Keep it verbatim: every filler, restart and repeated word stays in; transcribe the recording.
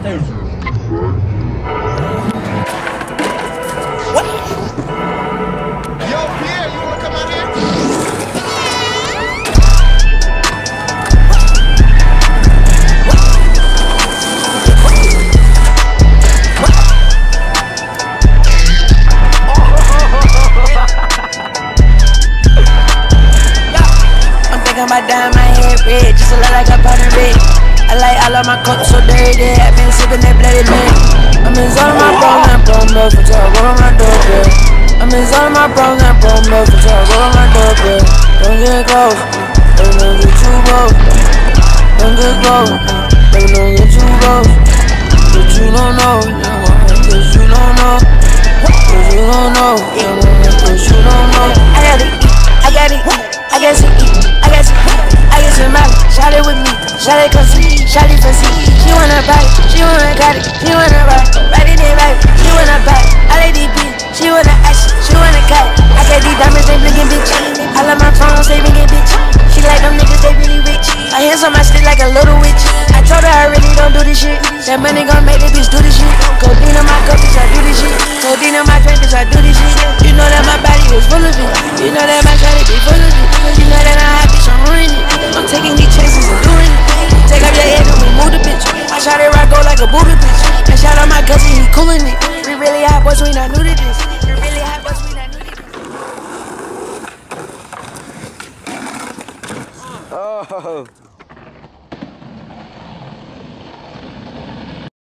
What? Yo, Pierre, you wanna come out here? I'm thinking about dyeing my head red, just to look like a powder red. I like all of my cups so dirty, I've been sipping that bloody man. I'm in zone of my bros and promo for talk, roll on my doorbell. I'm in zone of my bros and promo for talk, roll on my doorbell. Don't get close, baby, don't get too close. Don't get close, baby, don't get too close. But you don't know, cause you don't know. Cause you don't know, cause you don't know. I gotta eat, I gotta eat, I gotta eat, I gotta eat. I get some money, shot it with me, shot it cause she, shot it for see. She wanna buy it, she wanna cut it, she wanna buy it, ride it in right, she wanna buy it. I like D P, she wanna ash, she wanna cut it. I got these diamonds, they blinking bitch. I love my phones, they ringing bitch. She like them niggas, they really rich. I hands on my stick like a little witch. I told her I really don't do this shit. That money gon' make that bitch do this shit. Codeine on my cup, bitch, I do this shit. Codeine on my drink, bitch, I do this shit. You know that my body is full of it. You know that my shawty be full of it. You know that I'm happy, so I'm ruining it. I'm taking these chances and doing it. Take off your head and we move the bitch. I shot it rock go like a Buddha bitch. I shot out my cousin, he coolin' it. We really hot boys, we not new.